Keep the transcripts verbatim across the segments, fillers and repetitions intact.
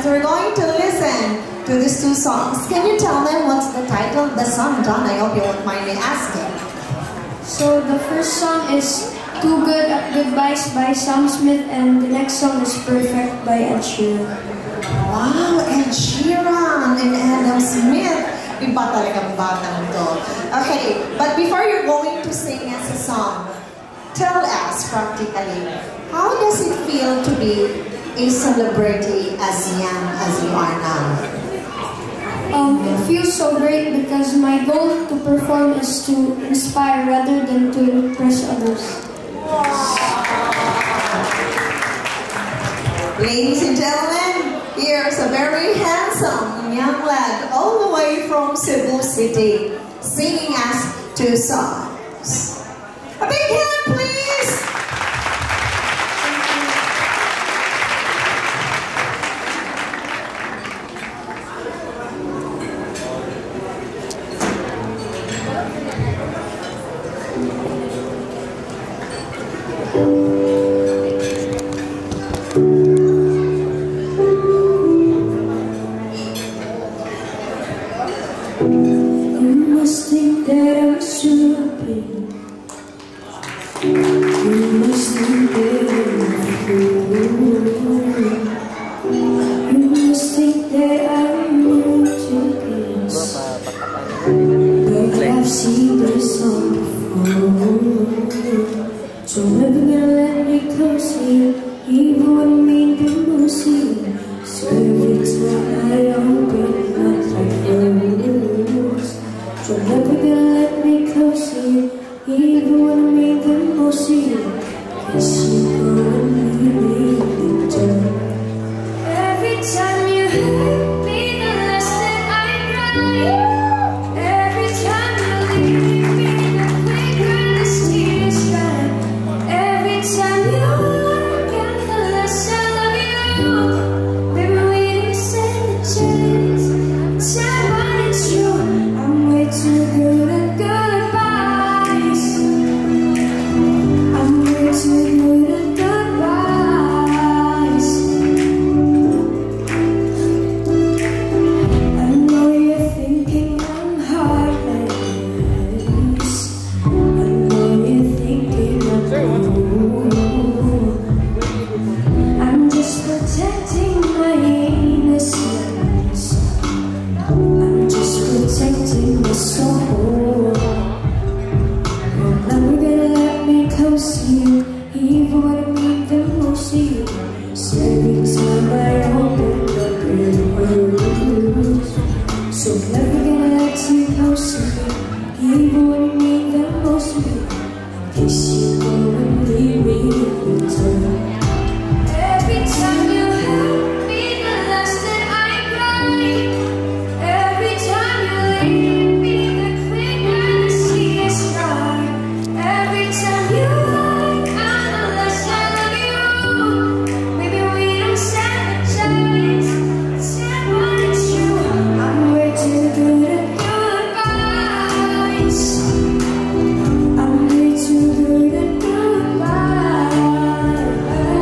we're going to listen to these two songs. Can you tell them what's the title of the song, John? I hope you won't mind me asking. So the first song is Too Good at Goodbyes by Sam Smith, and the next song is Perfect by Ed Sheeran. Wow, Ed Sheeran and Adam Smith. Iba talagang batang to. Okay, but before you're going to sing us a song, tell us practically, how does it feel to be a celebrity as young as you are now? Um, it feels so great because my goal to perform is to inspire rather than to impress others. Ladies and gentlemen, here's a very handsome young lad all the way from Cebu City singing us two songs. A big hand, please! You must think that I'm stupid. You must think that I'm fool. You must think that I'm new to this, but I've seen this song before. So never gonna let me close here, even when I mean the most here. So every time I open up my close, so never gonna let me close here, even when I mean the most here. Cause you gonna leave me in the dark. Every time you hurt me, the less that I cry. Every time you leave me, the quicker the tears dry. Every time you look at the less I love you. Baby, we didn't stand a chance. Time but it's true, I'm way too good at goodbyes. I'm way too good at goodbyes. I know you're thinking I'm heartless. I know you're thinking I'm cool. I'm just protecting my innocence. I'm just protecting my soul. You're never gonna let me close to you, even when I need the most of you. So every time I open up your words, so never gonna let you close to me, even when I need the most of you. In case you go and leave me in the dark. Every time you hurt me, the less that I cry. Every time you leave me, the quicker the tears dry. Every time you look at the less I love you. Maybe we don't stand a chance. Time but it's true, I'm way too good at goodbyes. I'm way too good at goodbyes.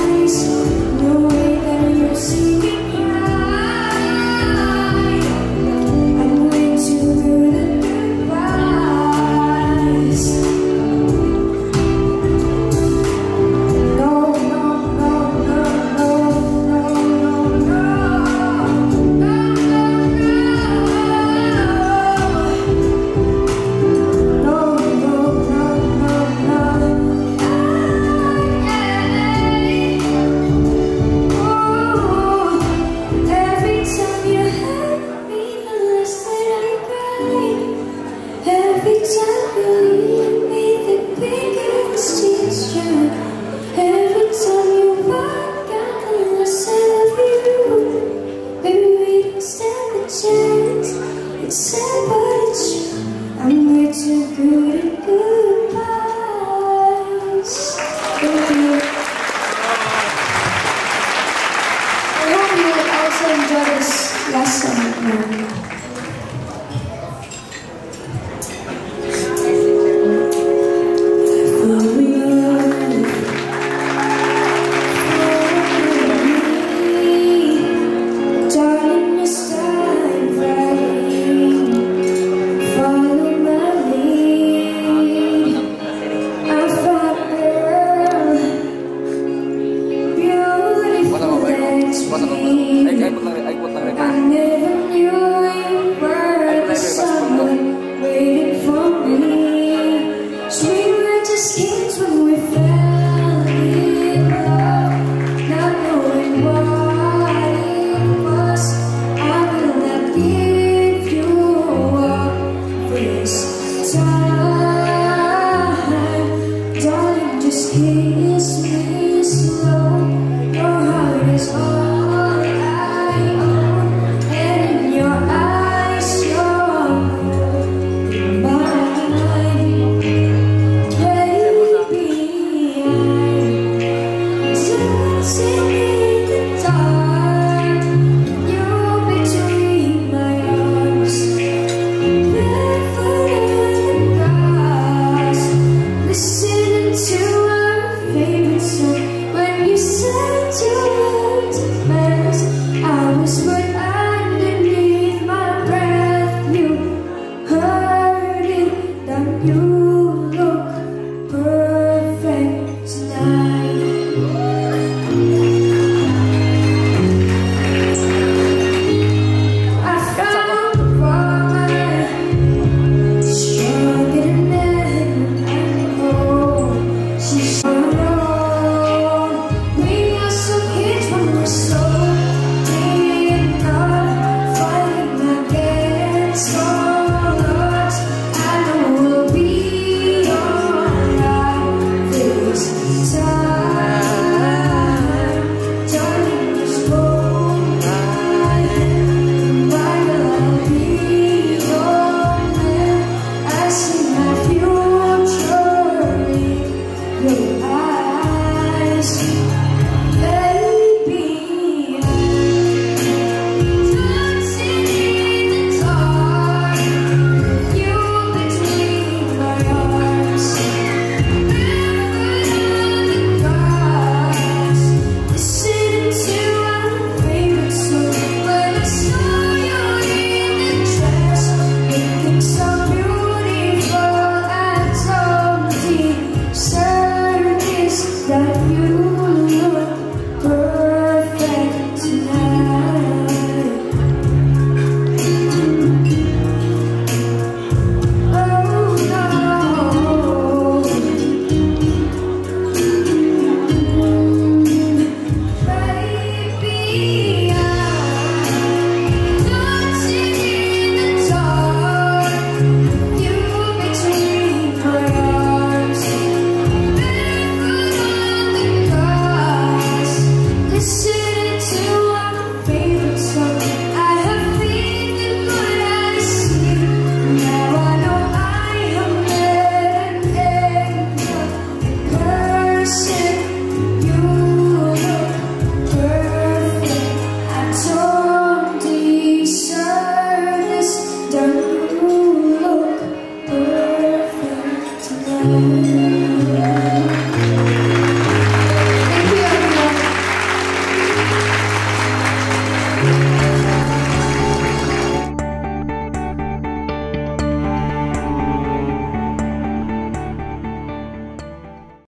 fire.